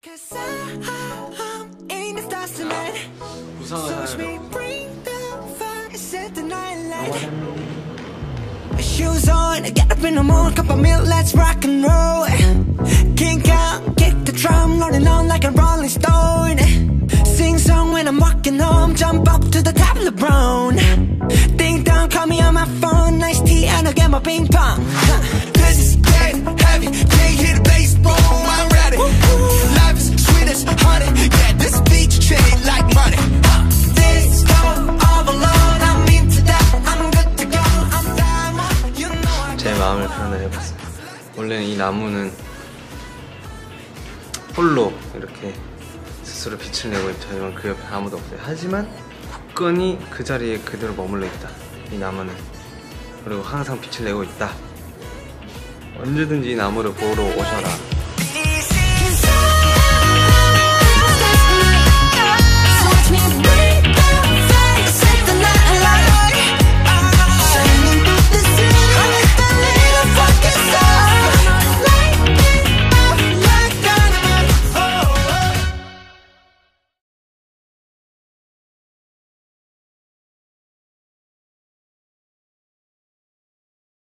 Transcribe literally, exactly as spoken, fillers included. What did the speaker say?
구상을 Shoes on, get up in the morning, cup of milk, let's rock and roll. Kink out, kick the drum, rolling on like a rolling stone. Sing song when I'm walking home, jump up to the top of the brown. Ding dong, call me on my phone, nice tea and I'll get my ping pong. This is getting heavy, can't hit a bass, boom, I'm ready. Life is sweet as honey, yeah, this beat chain like money. This go all alone, I'm into that, I'm good to go, I'm diamond, you know I. 제 마음을 표현을 해봤습니다. 원래는 이 나무는 홀로 이렇게 스스로 빛을 내고 있죠. 하지만 그 옆에 아무도 없어요. 하지만 굳건히 그 자리에 그대로 머물러 있다. 이 나무는. 그리고 항상 빛을 내고 있다. 언제든지 이 나무를 보러 오셔라.